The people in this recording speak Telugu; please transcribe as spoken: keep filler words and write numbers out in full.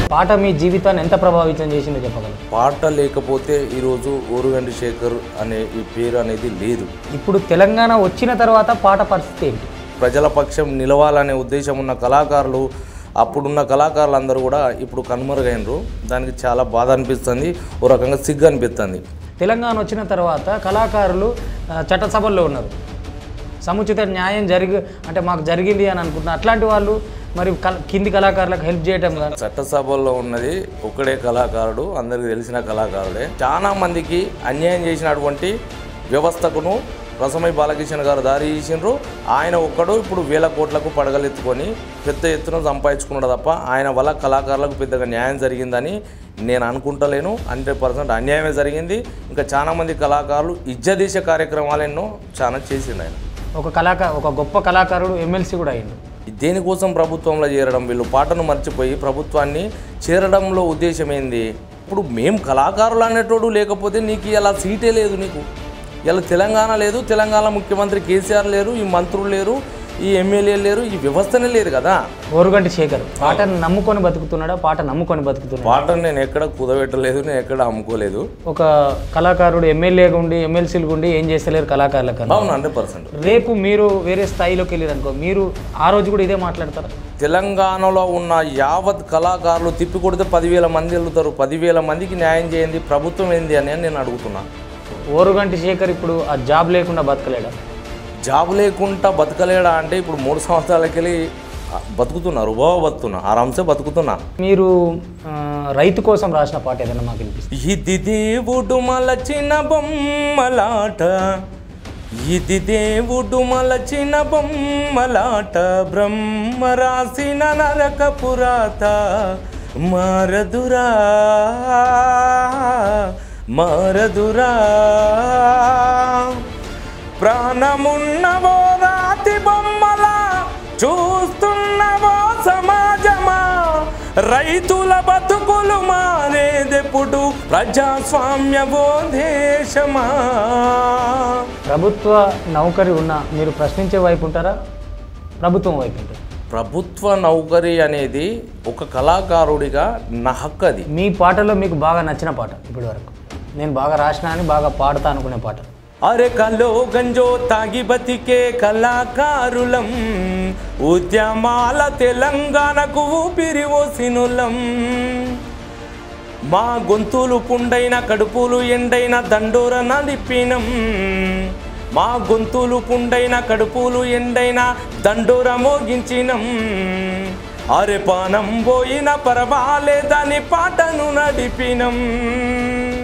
పాట మీ జీవితాన్ని ఎంత ప్రభావితం చేసిందో చెప్పగలరు? పాట లేకపోతే ఈరోజు ఓరుగంటి శేఖర్ అనే ఈ పేరు అనేది లేదు. ఇప్పుడు తెలంగాణ వచ్చిన తర్వాత పాట పరిస్థితి ఏంటి? ప్రజల పక్షం నిలవాలనే ఉద్దేశం ఉన్న కళాకారులు, అప్పుడున్న కళాకారులు అందరూ కూడా ఇప్పుడు కనుమరుగైనరు. దానికి చాలా బాధ అనిపిస్తుంది, ఓ రకంగా సిగ్గు అనిపిస్తుంది. తెలంగాణ వచ్చిన తర్వాత కళాకారులు చట్టసభల్లో ఉన్నారు. సముచిత న్యాయం జరిగి అంటే మాకు జరిగింది అని అనుకుంటున్నారు. అట్లాంటి వాళ్ళు మరి కింది కళాకారులకు హెల్ప్ చేయడం కాదు. చట్టసభల్లో ఉన్నది ఒకడే కళాకారుడు, అందరికీ తెలిసిన కళాకారుడే. చాలా మందికి అన్యాయం చేసినటువంటి వ్యవస్థకును రసమై బాలకిషన్ గారు దారి తీసినారు. ఆయన ఒక్కడు ఇప్పుడు వేల కోట్లకు పడగలెత్తుకొని పెద్ద ఎత్తున సంపాదించుకున్నాడు తప్ప ఆయన వల్ల కళాకారులకు పెద్దగా న్యాయం జరిగిందని నేను అనుకుంటలేను. హండ్రెడ్ పర్సెంట్ అన్యాయమే జరిగింది. ఇంకా చాలామంది కళాకారులు ఇజ్జదీశ కార్యక్రమాలు ఎన్నో చాలా చేసిండు ఆయన. ఒక కళాకారు ఒక గొప్ప కళాకారుడు ఎమ్మెల్సీ కూడా అయ్యిండు. దేనికోసం ప్రభుత్వంలో చేరడం? వీళ్ళు పాటను మర్చిపోయి ప్రభుత్వాన్ని చేరడంలో ఉద్దేశం ఏంది? ఇప్పుడు మేము కళాకారులు అనేటోడు లేకపోతే నీకు ఇలా సీటే లేదు. నీకు ఇలా తెలంగాణ లేదు, తెలంగాణ ముఖ్యమంత్రి కేసీఆర్ లేరు, ఈ మంత్రులు లేరు, ఈ ఎమ్మెల్యేలు లేరు, ఈ వ్యవస్థనే లేదు కదా. ఓరుగంటి శేఖర్ పాటను నమ్ముకొని బతుకుతున్నాడా? పాట నమ్ముకొని బతుకుతున్నాడు. పాటను నేను ఎక్కడ కుదబెట్టలేదు, నేను ఎక్కడ అమ్ముకోలేదు. ఒక కళాకారుడు ఎమ్మెల్యేగా ఉండి ఎమ్మెల్సీలు ఉండి ఏం చేస్తలేరు కళాకారులకు. అవును, హండ్రెడ్ పర్సెంట్. రేపు మీరు వేరే స్థాయిలోకి వెళ్ళారు అనుకో, మీరు ఆ రోజు కూడా ఇదే మాట్లాడతారా? తెలంగాణలో ఉన్న యావత్ కళాకారులు తిప్పి కొడితే పదివేల మంది వెళ్తారు. పదివేల మందికి న్యాయం చేయండి, ప్రభుత్వం ఏంది అని నేను అడుగుతున్నాను. ఓరుగంటి శేఖర్ ఇప్పుడు ఆ జాబ్ లేకుండా బతకలేడా? జాబ్ లేకుండా బతకలేడా అంటే ఇప్పుడు మూడు సంవత్సరాలకి వెళ్ళి బతుకుతున్నారు, బాగా బతుకుతున్నా, ఆరాంసే బతుకుతున్నా. మీరు రైతు కోసం రాసిన పాట ఏదైనా మాకు వినిపిస్తుంది? ఇది దేవుడు మలచిన బొమ్మలాట, ఇది దేవుడు మలచిన బొమ్మలాట, బ్రహ్మ రాసిన నరక పురాత మారదురా మారదురా, ప్రాణమున్నవో రాతి బొమ్మలా చూస్తున్నవో సమాజమా, రైతుల బతుకులు మారేదెప్పుడు ప్రజాస్వామ్యవో దేశమా. ప్రభుత్వ నౌకరి ఉన్నా మీరు ప్రశ్నించే వైపు ఉంటారా, ప్రభుత్వం వైపు ఉంటారా? ప్రభుత్వ నౌకరీ అనేది ఒక కళాకారుడిగా నా హక్కు. అది మీ పాటలో మీకు బాగా నచ్చిన పాట ఇప్పటి వరకు? నేను బాగా రాసినా అని బాగా పాడతా అనుకునే పాట? అరే కలో గంజో తాగి బతికే కళాకారులం, ఉద్యమాల తెలంగాణకు ఊపిరి ఓసినులం, మా గొంతులు పుండైన కడుపులు ఎండైన దండోర నడిపినం, మా గొంతులు పుండైన కడుపులు ఎండైన దండోర మోగించినం, అరే పానం పోయిన పర్వాలేదని పాటను నడిపినం.